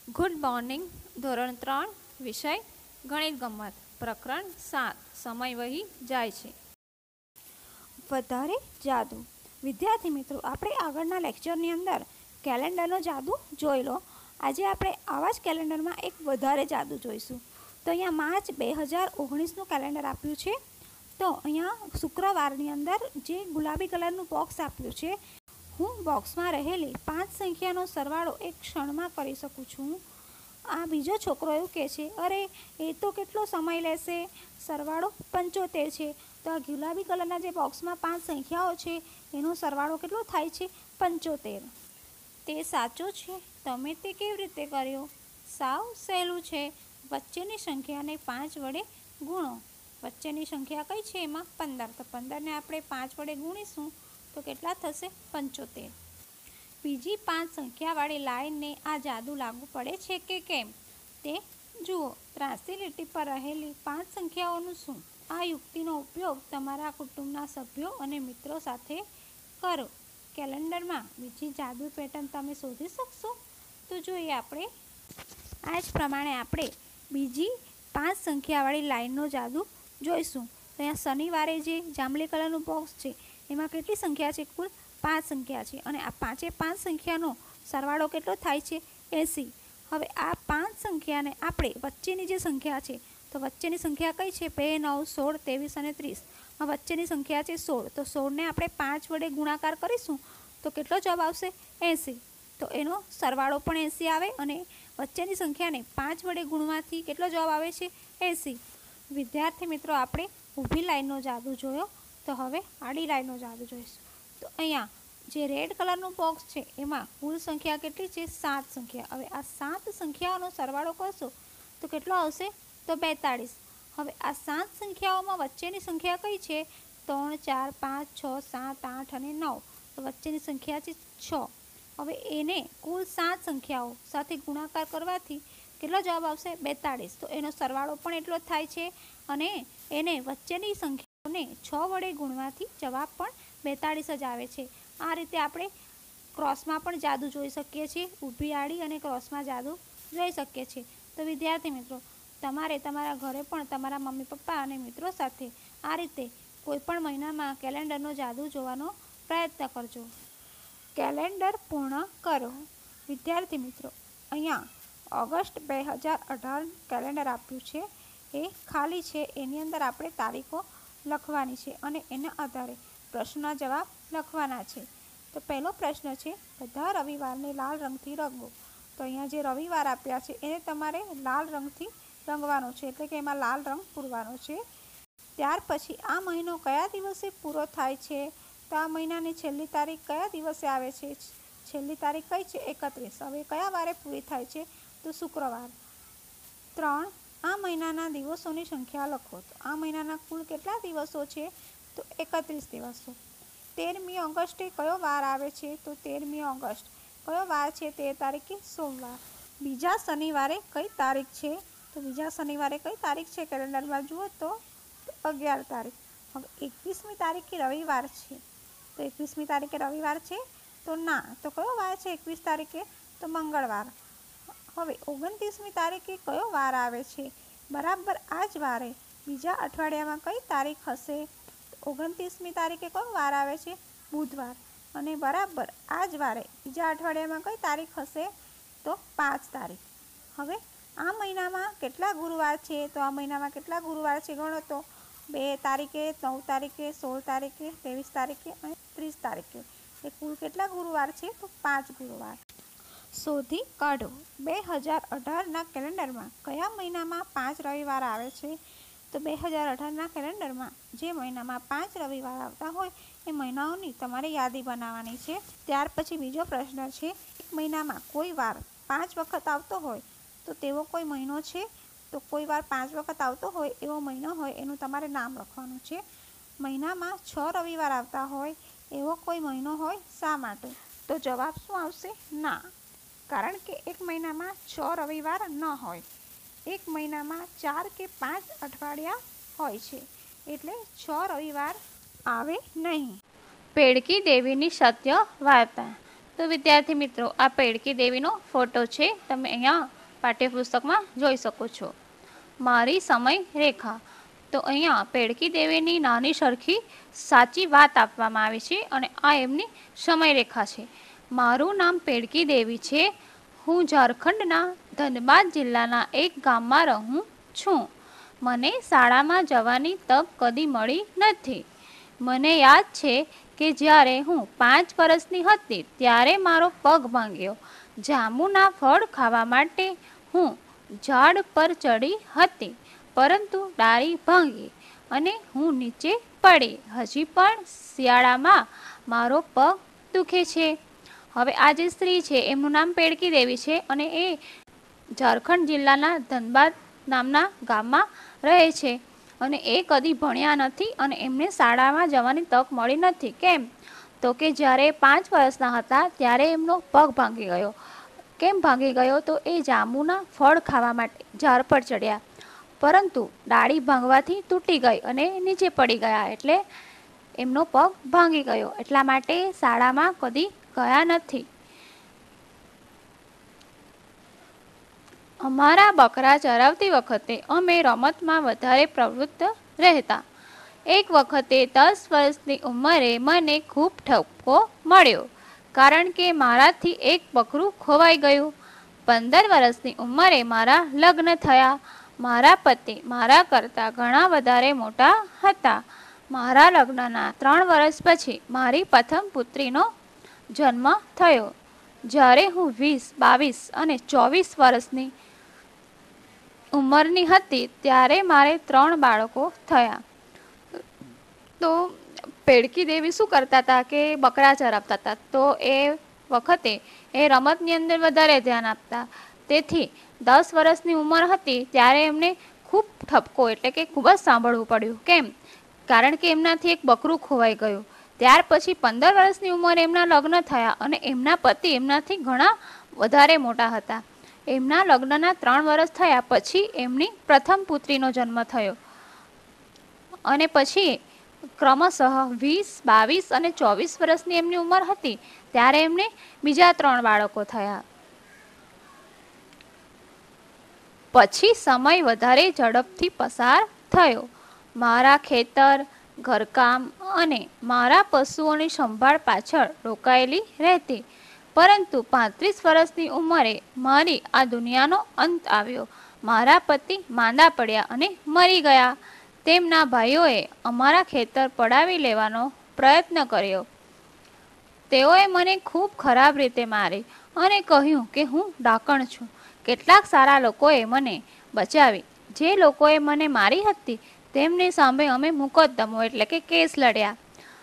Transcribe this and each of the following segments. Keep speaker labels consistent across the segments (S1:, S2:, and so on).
S1: Good morning. ધોરણ 3 વિષય ગણિત ગમ્મત પ્રકરણ 7 સમય વહી જાય છે. વધારે જાદુ. વિદ્યાર્થી મિત્રો, આપણે આગળના લેક્ચરની અંદર કેલેન્ડરનો જાદુ જોઈ લો. આજે આપણે આવા જ કેલેન્ડરમાં એક વધારે જાદુ જોઈશું. તો અહીંયા માર્ચ 2019નું કેલેન્ડર આપ્યું છે. તો અહીંયા શુક્રવારની અંદર જે ગુલાબી કલરનું બોક્સ આપ્યું છે, હું બોક્સમાં રહેલી 5 સંખ્યાનો સરવાળો એક ક્ષણમાં કરી શકું છું. આ બીજો છોકરો એવું કહે છે, અરે એ તો કેટલો સમય લેશે, સરવાળો 75 છે. તો આ ગુલાબી કલરના જે બોક્સમાં 5 સંખ્યાઓ છે એનો સરવાળો કેટલો થાય છે? 75. તે સાચું છે? તમે તે કેવી રીતે કર્યો? સાવ સહેલું છે. વચ્ચેની સંખ્યાને 5 વડે ગુણો. વચ્ચેની સંખ્યા કઈ છે? એમાં 15. તો 15ને આપણે 5 વડે ગુણીશું તો કેટલા થશે? 75. બીજી 5 સંખ્યાવાળી લાઈનને આ જાદુ લાગુ પડે છે કે કેમ તે જુઓ. ત્રાસી લીટી પર રહેલી 5 સંખ્યાઓનું શું? આ યુક્તિનો ઉપયોગ તમારા કુટુંબના સભ્યો અને મિત્રો સાથે કરો. કેલેન્ડરમાં બીજી જાદુ પેટર્ન તમે શોધી શકશો? તો જોઈએ આપણે. આ જ પ્રમાણે આપણે બીજી 5 સંખ્યાવાળી લાઈનનો જાદુ જોઈશું. તો અહીંયા શનિવારે જે જાંબલી કલરનું બોક્સ છે એમાં કેટલી સંખ્યા છે? કુલ 5 સંખ્યા છે. અને આ 5 સંખ્યાનો સરવાળો કેટલો થાય છે? 80. હવે આ 5 સંખ્યાને આપણે વચ્ચેની જે સંખ્યા છે, તો વચ્ચેની સંખ્યા કઈ છે? 2, 9, 16, 23 અને 30. આ વચ્ચેની સંખ્યા છે 16. તો 16ને આપણે 5 વડે ગુણાકાર કરીશું તો કેટલો જવાબ આવશે? 80. તો એનો સરવાળો પણ 80 આવે અને વચ્ચેની સંખ્યાને 5 વડે ગુણવાથી કેટલો જવાબ આવે છે? 80. વિદ્યાર્થી મિત્રો, આપણે ઊભી લાઈનનો જાદુ જોયો. તો હવે આડી લાઈનનો જાદુ જોઈશું. તો અહીંયા જે રેડ કલરનું બોક્સ છે એમાં કુલ સંખ્યા કેટલી છે? 7 સંખ્યા. હવે આ 7 સંખ્યાઓનો સરવાળો કરશો તો કેટલો આવશે? તો 42. હવે આ 7 સંખ્યાઓમાં વચ્ચેની સંખ્યા કઈ છે? 3, 4, 5, 6, 7, 8 અને 9. તો વચ્ચેની સંખ્યા છે 6. હવે એને કુલ 7 સંખ્યાઓ સાથે ગુણાકાર કરવાથી કેટલો જવાબ આવશે? 42. તો એનો સરવાળો પણ એટલો જ થાય છે અને એને વચ્ચેની સંખ્યાઓને 6 વડે ગુણવાથી જવાબ પણ 42 જ આવે છે. આ રીતે આપણે ક્રોસમાં પણ જાદુ જોઈ શકીએ છીએ. ઊભી, આડી અને ક્રોસમાં જાદુ જોઈ શકીએ છીએ. તો વિદ્યાર્થી મિત્રો, તમારે તમારા ઘરે પણ તમારા મમ્મી પપ્પા અને મિત્રો સાથે આ રીતે કોઈપણ મહિનામાં કેલેન્ડરનો જાદુ જોવાનો પ્રયત્ન કરજો. કેલેન્ડર પૂર્ણ કરો. વિદ્યાર્થી મિત્રો, અહીંયા ઓગસ્ટ 2018 કેલેન્ડર આપ્યું છે. એ ખાલી છે. એની અંદર આપણે તારીખો લખવાની છે અને એના આધારે પ્રશ્નના જવાબ લખવાના છે. તો પહેલો પ્રશ્ન છે, બધા રવિવારને લાલ રંગથી રંગો. તો અહીંયા જે રવિવાર આપ્યા છે એને તમારે લાલ રંગથી રંગવાનો છે, એટલે કે એમાં લાલ રંગ પૂરવાનો છે. ત્યાર પછી આ મહિનો કયા દિવસે પૂરો થાય છે? તો આ મહિનાની છેલ્લી તારીખ કયા દિવસે આવે છે? છેલ્લી તારીખ કઈ છે? 31. હવે કયા વારે પૂરી થાય છે? તો શુક્રવાર. 3. આ મહિનાના દિવસોની સંખ્યા લખો. તો આ મહિનાના કુલ કેટલા દિવસો છે? તો 31 દિવસો. 13મી ઓગસ્ટે કયો વાર આવે છે? તો 13મી ઓગસ્ટ કયો વાર છે? 13 તારીખે સોમવાર. બીજા શનિવારે કઈ તારીખ છે? તો બીજા શનિવારે કઈ તારીખ છે કેલેન્ડરમાં જુઓ તો 11 તારીખ. હવે 21મી તારીખે રવિવાર છે. તો 21મી તારીખે રવિવાર છે? તો ના. તો કયો વાર છે 21 તારીખે? તો મંગળવાર. હવે 29મી તારીખે કયો વાર આવે છે? બરાબર આ જ વારે બીજા અઠવાડિયામાં કઈ તારીખ હશે? 29મી તારીખે કયો વાર આવે છે? બુધવાર. અને બરાબર આ જ વારે બીજા અઠવાડિયામાં કઈ તારીખ હશે? તો 5 તારીખ. હવે આ મહિનામાં કેટલા ગુરુવાર છે? તો આ મહિનામાં કેટલા ગુરુવાર છે ગણો તો. 2 તારીખે, 9 તારીખે, 16 તારીખે, 23 તારીખે અને 30 તારીખે. એ કુલ કેટલા ગુરુવાર છે? તો 5 ગુરુવાર. શોધી કાઢો. 2018ના કેલેન્ડરમાં કયા મહિનામાં 5 રવિવાર આવે છે? તો 2018ના કેલેન્ડરમાં જે મહિનામાં 5 રવિવાર આવતા હોય એ મહિનાઓની તમારે યાદી બનાવવાની છે. ત્યાર પછી બીજો પ્રશ્ન છે, એક મહિનામાં કોઈ વાર 5 વખત આવતો હોય તો તેવો કોઈ મહિનો છે? તો કોઈ વાર 5 વખત આવતો હોય એવો મહિનો હોય એનું તમારે નામ લખવાનું છે. મહિનામાં 6 રવિવાર આવતા હોય એવો કોઈ મહિનો હોય. શા માટે? તો જવાબ શું આવશે? ના. કારણ કે એક મહિનામાં 6 રવિવાર ન હોય. એક મહિનામાં 4 કે 5 અઠવાડિયા હોય છે, એટલે 6 રવિવાર આવે નહીં. પેડકી દેવીની સત્ય વાર્તા. તો વિદ્યાર્થી મિત્રો, આ પેડકી દેવીનો ફોટો છે. તમે અહીંયા
S2: પાઠ્યપુસ્તકમાં જોઈ શકો છો. મારી સમય રેખા. તો અહીંયા પેડકી દેવીની નાની સરખી સાચી વાત આપવામાં આવી છે અને આ એમની સમય રેખા છે. મારું નામ પેડકી દેવી છે. હું ઝારખંડના ધનબાદ જિલ્લાના એક ગામમાં રહું છું. મને શાળામાં જવાની તક કદી મળી નથી. મને યાદ છે કે જ્યારે હું 5 વર્ષની હતી ત્યારે મારો પગ ભાંગ્યો. જાંબુના ફળ ખાવા માટે હું ઝાડ પર ચડી હતી, પરંતુ ડાળી ભાંગી અને હું નીચે પડી. હજી પણ શિયાળામાં મારો પગ દુખે છે. હવે આ જે સ્ત્રી છે એમનું નામ પેડકી દેવી છે અને એ ઝારખંડ જિલ્લાના ધનબાદ નામના ગામમાં રહે છે અને એ કદી ભણ્યા નથી અને એમને શાળામાં જવાની તક મળી નથી. કેમ? તો કે જ્યારે 5 વર્ષના હતા ત્યારે એમનો પગ ભાંગી ગયો. કેમ ભાંગી ગયો? તો એ જાંબુના ફળ ખાવા માટે ઝાડ પર ચડ્યા, પરંતુ ડાળી ભાંગવાથી તૂટી ગઈ અને નીચે પડી ગયા, એટલે એમનો પગ ભાંગી ગયો. એટલા માટે શાળામાં કદી ગયા નથી. અમારા બકરા ચરાવતી વખતે અમે રમતમાં વધારે પ્રવૃત્ત રહેતા. એક વખતે 10 વર્ષની ઉંમરે મને ખૂબ ઠપકો મળ્યો, કારણ કે મારાથી એક બકરું ખોવાઈ ગયું. 15 વર્ષની ઉંમરે મારા લગ્ન થયા. મારા પતિ મારા કરતાં ઘણા વધારે મોટા હતા. મારા લગ્નના 3 વર્ષ પછી મારી પ્રથમ પુત્રીનો જન્મ થયો. જ્યારે હું 20, 22 અને 24 વર્ષની ઉંમરની હતી ત્યારે મારે 3 બાળકો થયા. તો પેડકી દેવી શું કરતા હતા કે બકરા ચરાવતા હતા. તો એ વખતે એ રમતની અંદર વધારે ધ્યાન આપતા. તેથી 10 વર્ષની ઉંમર હતી ત્યારે એમને ખૂબ ઠપકો એટલે કે ખૂબ જ સાંભળવું પડ્યું. કેમ? કારણ કે એમનાથી એક બકરું ખોવાઈ ગયું. ત્યાર પછી 15 વર્ષની ઉંમરે એમના લગ્ન થયા અને એમના પતિ એમનાથી ઘણા વધારે મોટા હતા. એમના લગ્નના 3 વર્ષ થયા પછી એમની પ્રથમ પુત્રીનો જન્મ થયો અને પછી ક્રમશઃ 20, 22 અને 24 વર્ષની એમની ઉંમર હતી ત્યારે એમને બીજા 3 બાળકો થયા. પછી સમય વધારે ઝડપથી પસાર થયો. મારા ખેતર, ઘરકામ અને મારા પશુઓની સંભાળ પાછળ રોકાયેલી રહેતી. પરંતુ 35 વર્ષની ઉંમરે મારી આ દુનિયાનો અંત આવ્યો. મારા પતિ માંદા પડ્યા અને મરી ગયા. તેમના ભાઈઓએ અમારા ખેતર પડાવી લેવાનો પ્રયત્ન કર્યો. તેઓએ મને ખૂબ ખરાબ રીતે મારી અને કહ્યું કે હું ડાકણ છું. કેટલાક સારા લોકોએ મને બચાવી. જે લોકોએ મને મારી હતી તેમની સામે અમે મુકદ્દમો એટલે કે કેસ લડ્યા.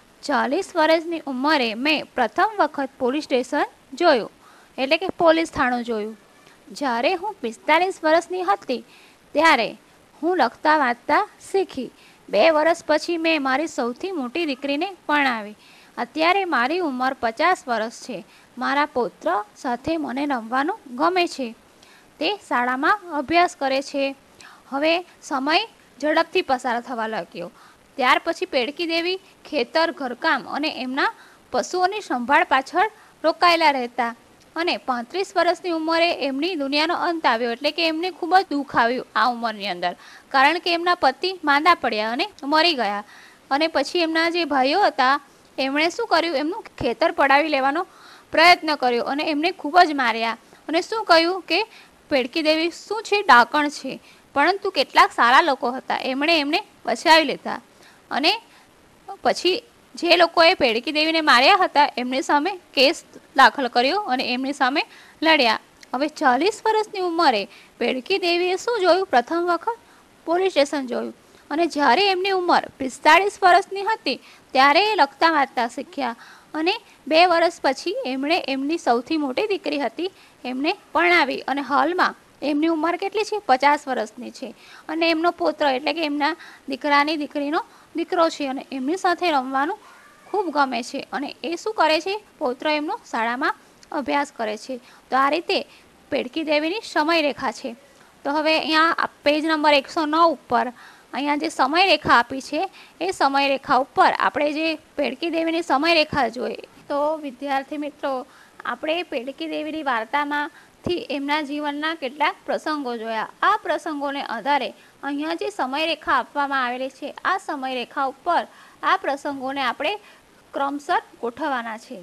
S2: 40 વર્ષની ઉંમરે મેં પ્રથમ વખત પોલીસ સ્ટેશન જોયું એટલે કે પોલીસ થાણું જોયું. જ્યારે હું 45 વર્ષની હતી ત્યારે હું લખતા વાંચતા શીખી. 2 વર્ષ પછી મેં મારી સૌથી મોટી દીકરીને પરણાવી. અત્યારે મારી ઉંમર 50 વર્ષ છે. મારા પૌત્ર સાથે મને રમવાનું ગમે છે. તે શાળામાં અભ્યાસ કરે છે. હવે સમય ઝડપથી પસાર થવા લાગ્યો. ત્યાર પછી પેડકી દેવી ખેતર, ઘરકામ અને એમના પશુઓની સંભાળ પાછળ રોકાયેલા રહેતા અને 35 વર્ષની ઉંમરે એમની દુનિયાનો અંત આવ્યો એટલે કે એમને ખૂબ જ દુઃખ આવ્યું આ ઉંમરની અંદર, કારણ કે એમના પતિ માંદા પડ્યા અને મરી ગયા. અને પછી એમના જે ભાઈઓ હતા એમણે શું કર્યું, એમનું ખેતર પડાવી લેવાનો પ્રયત્ન કર્યો અને એમને ખૂબ જ માર્યા અને શું કહ્યું કે પેડકી દેવી શું છે, ડાકણ છે. પરંતુ કેટલાક સારા લોકો હતા, એમણે એમને બચાવી લીધા અને પછી જે લોકોએ પેડકી દેવીને માર્યા હતા એમની સામે કેસ દાખલ કર્યો અને એમની સામે લડ્યા. હવે 40 વર્ષની ઉંમરે પેડકી દેવીએ શું જોયું? પ્રથમ વખત પોલીસ સ્ટેશન જોયું અને જ્યારે એમની ઉંમર 45 વર્ષની હતી ત્યારે એ લખતા વાંચતા શીખ્યા અને 2 વર્ષ પછી એમણે એમની સૌથી મોટી દીકરી હતી એમને પરણાવી અને હાલમાં એમની ઉંમર કેટલી છે? 50 વર્ષની છે અને એમનો પૌત્ર એટલે કે એમના દીકરાની દીકરીનો દીકરો છે અને એમની સાથે રમવાનું ખૂબ ગમે છે અને એ શું કરે છે? પૌત્ર એમનો શાળામાં અભ્યાસ કરે છે. તો આ રીતે પેડકી દેવીની સમય રેખા છે. તો હવે અહીંયા પેજ નંબર 109 ઉપર અહીંયા જે સમય રેખા આપી છે એ સમય રેખા ઉપર આપણે જે પેડકી દેવીની સમય રેખા જોઈએ તો વિદ્યાર્થી મિત્રો આપણે પેડકી દેવીની વાર્તામાં થી એમના જીવનના કેટલાક પ્રસંગો જોયા. આ પ્રસંગોને આધારે અહીંયા જે સમયરેખા આપવામાં આવેલી છે, આ સમયરેખા ઉપર આ પ્રસંગોને આપણે ક્રમશર ગોઠવવાના છે.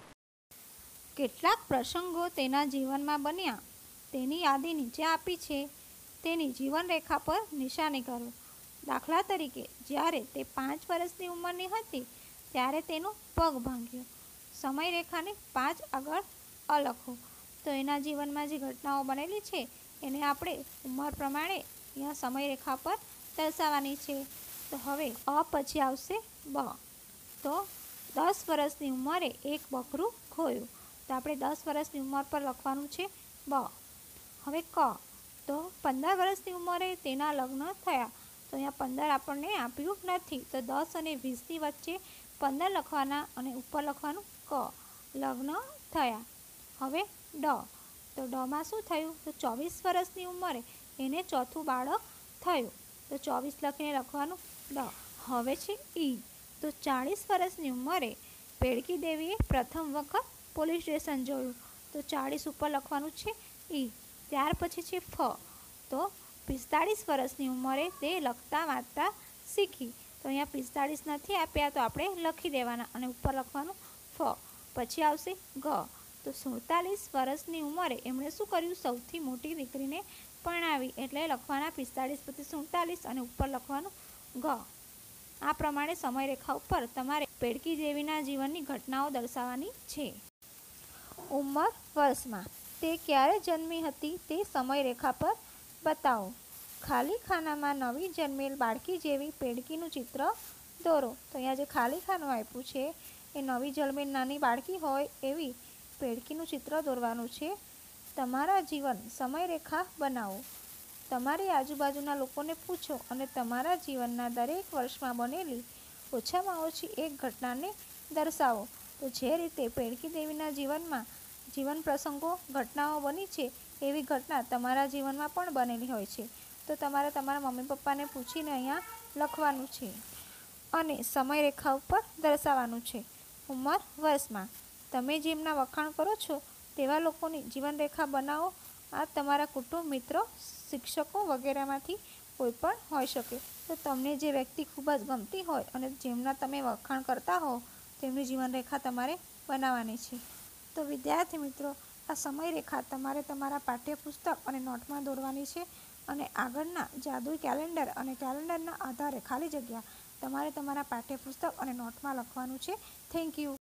S1: કેટલાક પ્રસંગો તેના જીવનમાં બન્યા તેની યાદી નીચે આપી છે. તેની જીવનરેખા પર નિશાની કરો. દાખલા તરીકે, જ્યારે તે 5 વર્ષની ઉંમરની હતી ત્યારે તેનો પગ ભાંગ્યો. સમયરેખાને 5 આગળ લખો. તો એના જીવનમાં જે ઘટનાઓ બનેલી છે એને આપણે ઉંમર પ્રમાણે અહીંયા સમયરેખા પર દર્શાવવાની છે. તો હવે અ પછી આવશે બ. તો 10 વર્ષની ઉંમરે એક બકરું ખોયું. તો આપણે 10 વર્ષની ઉંમર પર લખવાનું છે બ. હવે ક. તો 15 વર્ષની ઉંમરે તેના લગ્ન થયા. તો અહીંયા 15 આપણને આપ્યું નથી, તો 10 અને 20ની વચ્ચે 15 લખવાના અને ઉપર લખવાનું ક. લગ્ન થયા. હવે ડ. તો ડમાં શું થયું? તો 24 વર્ષની ઉંમરે એને ચોથું બાળક થયું. તો 24 લખીને લખવાનું ડ. હવે છે ઈ. તો 40 વર્ષની ઉંમરે પેડકી દેવીએ પ્રથમ વખત પોલીસ સ્ટેશન જોયું. તો 40 ઉપર લખવાનું છે ઈ. ત્યાર પછી છે ફ. તો 45 વર્ષની ઉંમરે તે લખતા વાંચતા શીખી. તો અહીંયા 45 નથી આપ્યા, તો આપણે લખી દેવાના અને ઉપર લખવાનું ફ. પછી આવશે ગ. તો 47 વર્ષની ઉંમરે એમણે શું કર્યું? સૌથી મોટી દીકરીને પરણાવી. એટલે લખવાના 45 પછી 47 અને ઉપર લખવાનું ગ. આ પ્રમાણે સમયરેખા ઉપર તમારે પેડકી દેવીના જીવનની ઘટનાઓ દર્શાવવાની છે. ઉંમર વર્ષમાં. તે ક્યારે જન્મી હતી તે સમયરેખા પર બતાવો. ખાલી ખાનામાં નવી જન્મેલ બાળકી જેવી પેડકીનું ચિત્ર દોરો. તો અહીંયા જે ખાલી ખાનું આપ્યું છે એ નવી જન્મેલ નાની બાળકી હોય એવી પેડકીનું ચિત્ર દોરવાનું છે. તમારા જીવન સમયરેખા બનાવો. તમારી આજુબાજુના લોકોને પૂછો અને તમારા જીવનના દરેક વર્ષમાં બનેલી ઓછામાં ઓછી એક ઘટનાને દર્શાવો. તો જે રીતે પેડકી દેવીના જીવનમાં જીવન પ્રસંગો ઘટનાઓ બની છે એવી ઘટના તમારા જીવનમાં પણ બનેલી હોય છે. તો તમારે તમારા મમ્મી પપ્પાને પૂછીને અહીંયા લખવાનું છે અને સમયરેખા ઉપર દર્શાવવાનું છે. ઉંમર વર્ષમાં. તમે જેમના વખાણ કરો છો તેવા લોકોની જીવનરેખા બનાવો. આ તમારા કુટુંબ, મિત્રો, શિક્ષકો વગેરેમાંથી કોઈ પણ હોઈ શકે. તો તમને જે વ્યક્તિ ખૂબ જ ગમતી હોય અને જેમના તમે વખાણ કરતા હો તેમની જીવનરેખા તમારે બનાવવાની છે. તો વિદ્યાર્થી મિત્રો, આ સમયરેખા તમારે તમારા પાઠ્યપુસ્તક અને નોટમાં દોરવાની છે અને આગળના જાદુઈ કેલેન્ડર અને કેલેન્ડરના આધારે ખાલી જગ્યા તમારે તમારા પાઠ્યપુસ્તક અને નોટમાં લખવાનું છે. Thank you.